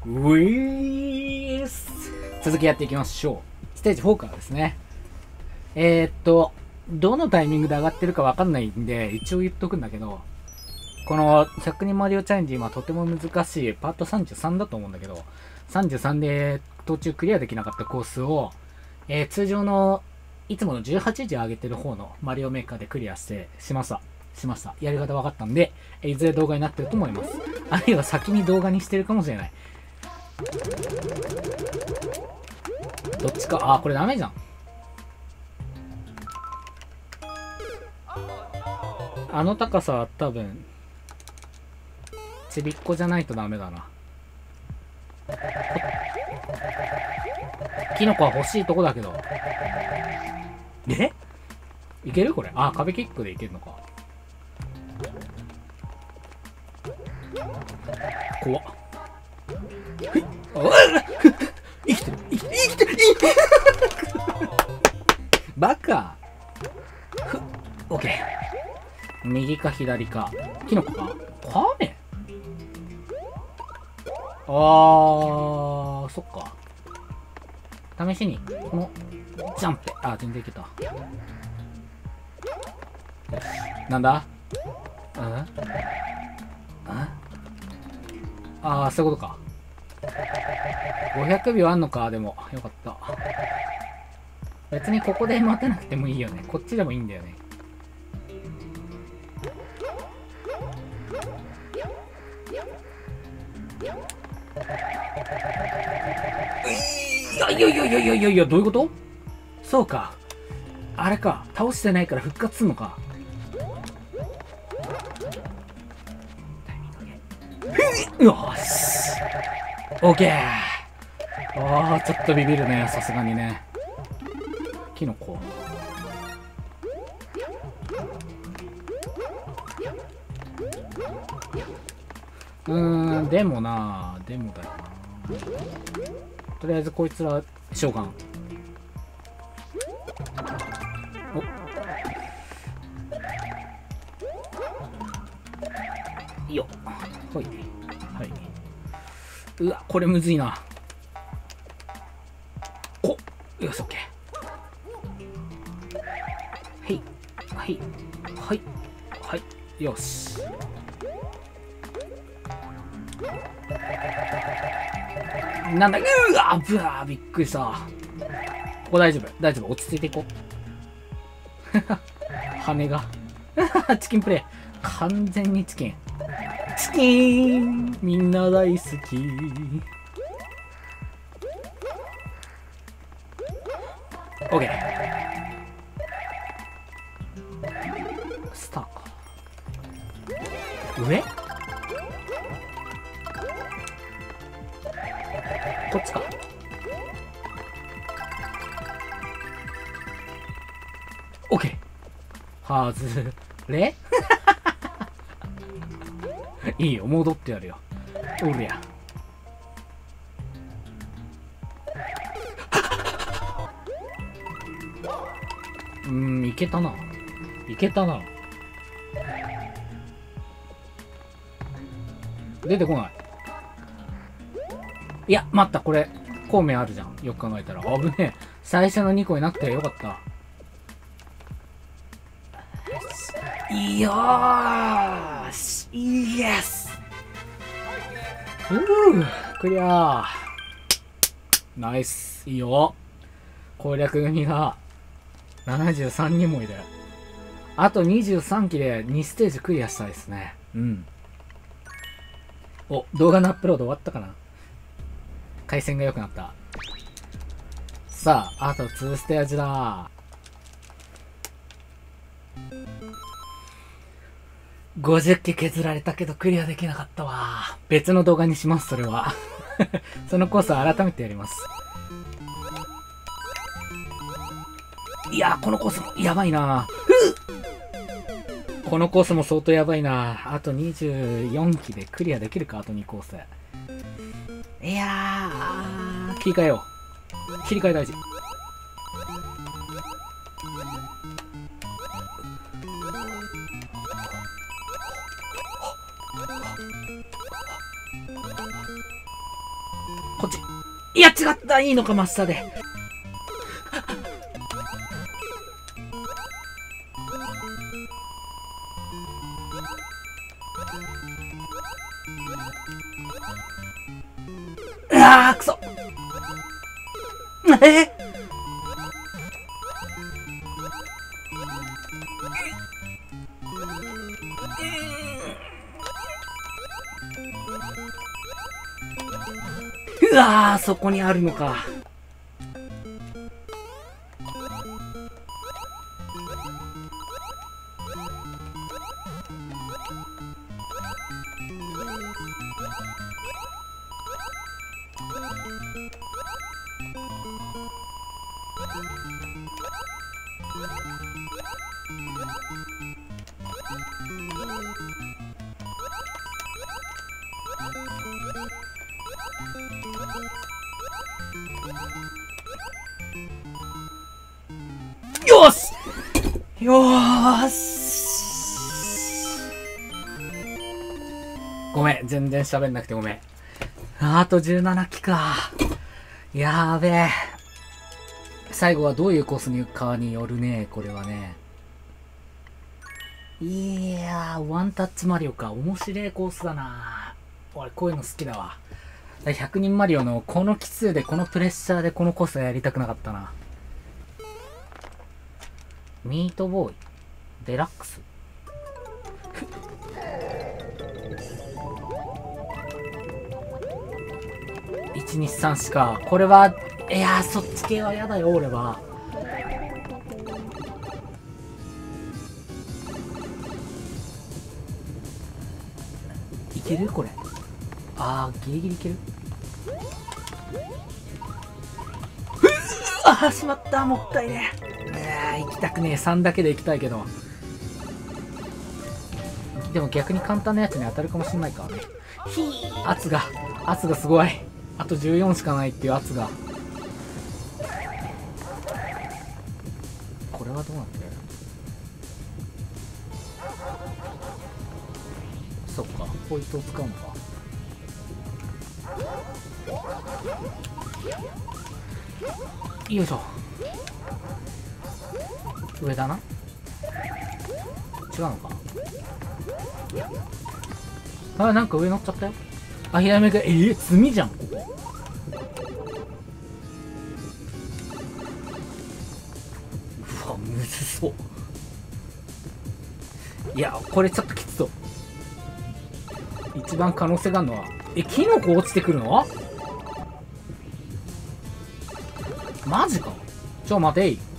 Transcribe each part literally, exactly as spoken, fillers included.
ウィース続きやっていきましょう。ステージフォーからですね。えー、っと、どのタイミングで上がってるかわかんないんで、一応言っとくんだけど、このひゃくにんマリオチャレンジ、今とても難しいパートさんじゅうさんだと思うんだけど、さんじゅうさんで途中クリアできなかったコースを、えー、通常のいつものじゅうはちじ上げてる方のマリオメーカーでクリアしてしました。しました。やり方分かったんで、いずれ動画になってると思います。あるいは先に動画にしてるかもしれない。どっちか、あー、これダメじゃん。あの高さは多分、ちびっこじゃないとダメだな。キノコは欲しいとこだけど。えいけるこれ。あ、壁キックでいけるのか。怖っ。生きてる生きてる生きてる生きてるバカ。ふオッケー。右か左か。キノコか亀。あー、そっか。試しに、この、ジャンプ。あ、全然いけた。なんだうんうんあー、そういうことか。ごひゃくびょうあんのか。でも、よかった。別にここで待てなくてもいいよね。こっちでもいいんだよね。いやいやいやいやいやいやいや、どういうこと？そうか。あれか。倒してないから復活すんのか。よし。オッケー。ああ、ちょっとビビるね。さすがにね。キノコ。うーん、でもな、でもだよな。とりあえずこいつら召喚。およっ。ほい。はい。うわ、これむずいな。こよし、オッケー。はい。はい。はい。はい。よし。なんだ、うわぶわびっくりした。ここ大丈夫。大丈夫。落ち着いていこう。羽が。チキンプレイ。完全にチキン。チキンみんな大好き。オッケー。スター。上こっちか。オッケー。はずれいいよ、戻ってやるよ。おりゃ。うーん、いけたな。いけたな。出てこない。いや、待った、これ、孔明あるじゃん。よく考えたら。危ねえ。最初のにこいなくてよかった。いやーし、イエスうークリアーナイスいいよ攻略組がななじゅうさんにんもいる。あとにじゅうさんきでにステージクリアしたいですね。うん。お、動画のアップロード終わったかな。回線が良くなった。さあ、あとにステージだ。ごじゅっき削られたけどクリアできなかったわ。別の動画にします、それは。そのコースは改めてやります。いやー、このコースもやばいな。このコースも相当やばいな。あとにじゅうよんきでクリアできるか、あとにコース。いやー、切り替えよう。切り替え大事。 こっち。いや、違った。いいのか、真下で。うわー、くそ。えうわー、そこにあるのか。よーしよーしごめん、全然喋んなくてごめん。あとじゅうななきか。やーべえ。最後はどういうコースに行くかによるね、これはね。いやー、ワンタッチマリオか。面白いコースだな。俺、こういうの好きだわ。ひゃくにんマリオのこの奇数で、このプレッシャーでこのコースはやりたくなかったな。ミートボーイデラックスいちにさんしか。これはいやー、そっち系はやだよ俺は。いけるこれ。あー、ギリギリいける。あー、しまった。もったいねえ。行きたくねえ。さんだけで行きたいけど。でも逆に簡単なやつに当たるかもしんないからね。ひー、圧が圧がすごい。あとじゅうよんしかないっていう圧が。これはどうなってる。そっか、ポイントを使うのか。よいしょ。上だな。違うのか。あ、なんか上乗っちゃったよ。あ、左目が、えー、積じゃん、ここ。うわ、むずそう。いや、これちょっときつそう。一番可能性があるのは、え、キノコ落ちてくるの？マジか。ちょ、待てい。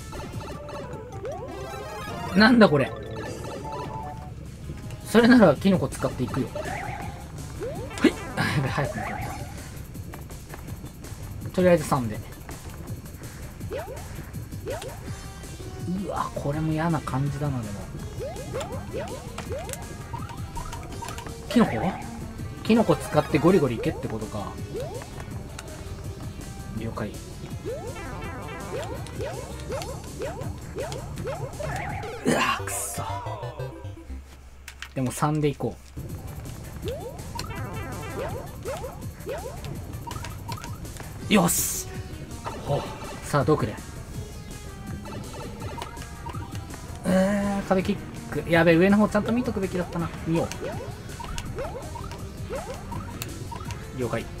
なんだこれ。それならキノコ使っていくよ。はい。あ、やべ、早く行かないと。とりあえずさんで。うわ、これも嫌な感じだな、でも。キノコキノコ使ってゴリゴリいけってことか。了解。うわー、くっそ。でもさんでいこう。よし。ほう。さあ、どうくれ。えー、壁キック。やべえ、上の方ちゃんと見とくべきだったな。見よう。了解。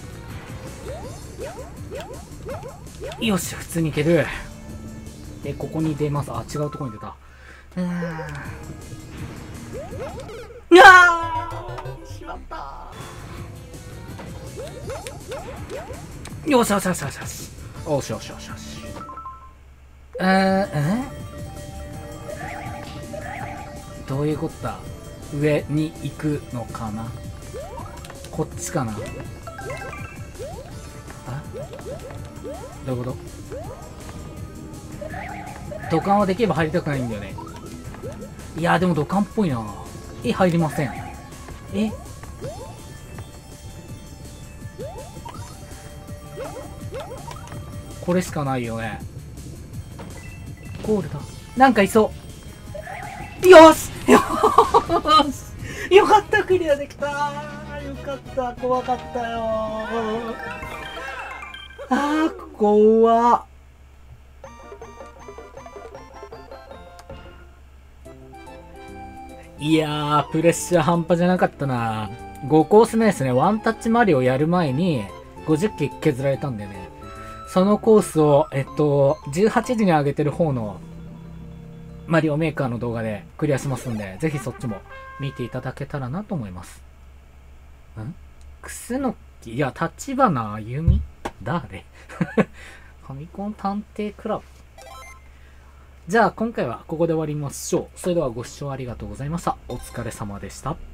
よし、普通にいける。で、ここに出ます。あ、違うところに出た。うーん。うわー、しまった。よしよしよしよしよし。おしよしよしよし。えー、えどういうことだ。上に行くのかな。こっちかな。あ、どういうこと。土管はできれば入りたくないんだよね。いやー、でも土管っぽいな。え、入りません。え、これしかないよね。ゴールだ。なんかいそう。よしよしよかった、クリアできた。よかった、怖かったよー。 こは、いやー、プレッシャー半端じゃなかったな。ごコース目ですね。ワンタッチマリオやる前にごじゅっき削られたんだよね。そのコースを、えっと、じゅうはちじに上げてる方のマリオメーカーの動画でクリアしますんで、ぜひそっちも見ていただけたらなと思います。んクスノキ、いや、立花あゆみ誰ファミコン探偵クラブ。じゃあ今回はここで終わりましょう。それではご視聴ありがとうございました。お疲れ様でした。